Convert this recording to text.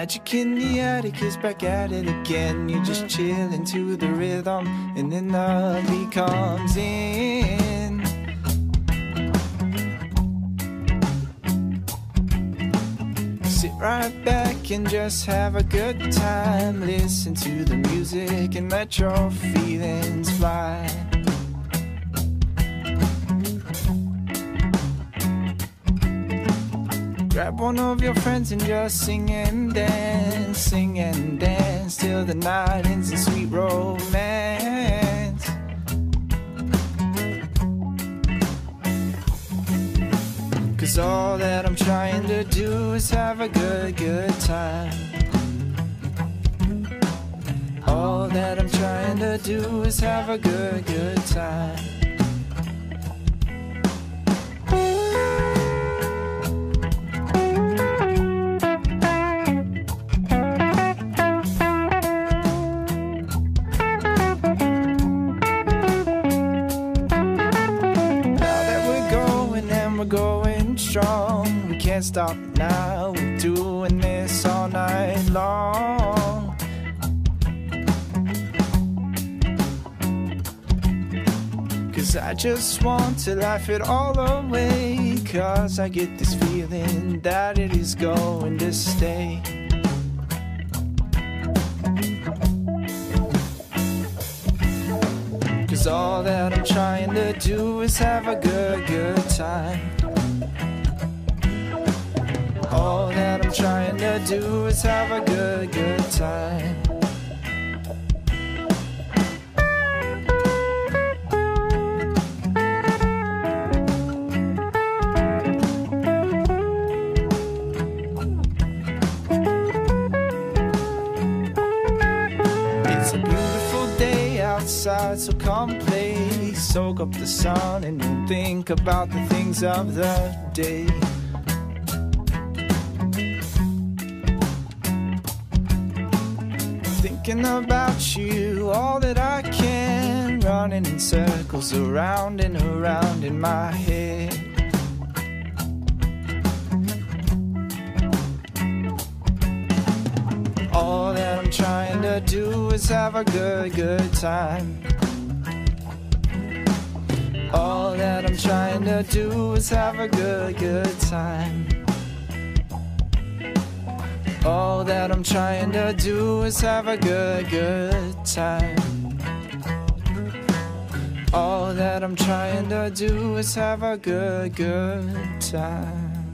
magic in the attic is back at it again. You're just chilling to the rhythm, and then the beat comes in. Sit right back and just have a good time. Listen to the music and let your feelings fly. Grab one of your friends and just sing and dance, sing and dance till the night ends in sweet romance. Cause all that I'm trying to do is have a good, good time. All that I'm trying to do is have a good, good time. Going strong, we can't stop now. We're doing this all night long. Cause I just want to laugh it all away. Cause I get this feeling that it is going to stay. Cause all that I'm trying to do is have a good, good time. All that I'm trying to do is have a good, good time. It's a beautiful day outside, so come play. Soak up the sun and don't think about the things of the day. Thinking about you all that I can, running in circles around and around in my head. All that I'm trying to do is have a good, good time. All that I'm trying to do is have a good, good time. All that I'm trying to do is have a good, good time. All that I'm trying to do is have a good, good time.